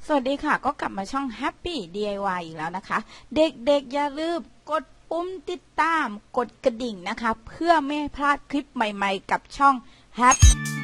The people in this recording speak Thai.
สวัสดีค่ะก็กลับมาช่อง Happy DIY อีกแล้วนะคะเด็กๆอย่าลืมกดปุ่มติดตามกดกระดิ่งนะคะเพื่อไม่พลาดคลิปใหม่ๆกับช่อง Happy